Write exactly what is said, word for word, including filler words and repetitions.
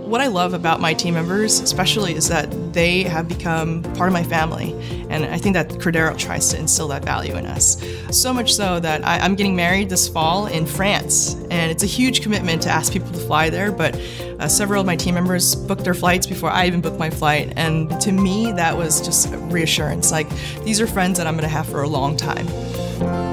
What I love about my team members especially is that they have become part of my family, and I think that Credera tries to instill that value in us. So much so that I, I'm getting married this fall in France, and it's a huge commitment to ask people to fly there, but uh, several of my team members booked their flights before I even booked my flight, and to me that was just reassurance, like these are friends that I'm going to have for a long time.